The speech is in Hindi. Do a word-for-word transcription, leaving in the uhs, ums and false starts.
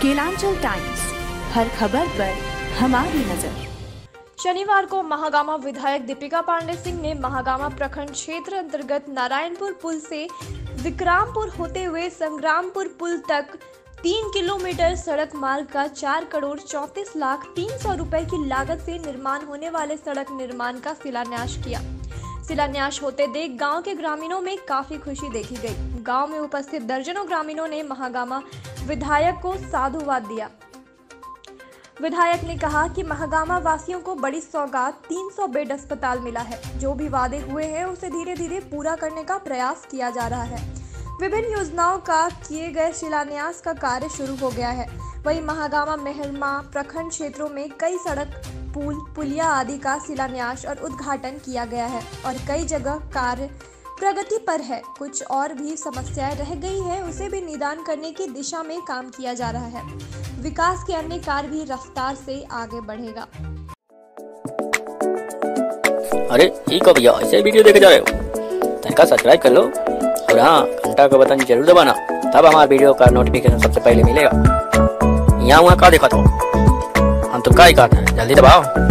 केलांचल टाइम्स, हर खबर पर हमारी नजर। शनिवार को महागामा विधायक दीपिका पांडे सिंह ने महागामा प्रखंड क्षेत्र अंतर्गत नारायणपुर पुल से विक्रमपुर होते हुए संग्रामपुर पुल तक तीन किलोमीटर सड़क मार्ग का चार करोड़ चौंतीस लाख तीन सौ रुपए की लागत से निर्माण होने वाले सड़क निर्माण का शिलान्यास किया। शिलान्यास होते देख गांव के ग्रामीणों में काफी खुशी देखी गई। गांव में उपस्थित दर्जनों ग्रामीणों ने महागामा विधायक को साधुवाद दिया। विधायक ने कहा कि महागामा वासियों को बड़ी सौगात तीन सौ बेड अस्पताल मिला है। जो भी वादे हुए हैं उसे धीरे धीरे पूरा करने का प्रयास किया जा रहा है। विभिन्न योजनाओं का किए गए शिलान्यास का कार्य शुरू हो गया है। वहीं महागामा मेहरमा प्रखंड क्षेत्रों में कई सड़क, पुल, पुलिया आदि का शिलान्यास और उद्घाटन किया गया है और कई जगह कार्य प्रगति पर है। कुछ और भी समस्याएं रह गई है, उसे भी निदान करने की दिशा में काम किया जा रहा है। विकास के अन्य कार्य भी रफ्तार से आगे बढ़ेगा। अरे ठीक है भैया, ऐसे वीडियो देखे जा रहे हो तनिका सब्सक्राइब कर लो और हाँ, घंटा का बटन जरूर दबाना, तब हमारे वीडियो का नोटिफिकेशन सबसे पहले मिलेगा। यहाँ वहाँ का देखा तो हम तो का ही कहते हैं, जल्दी दबाओ।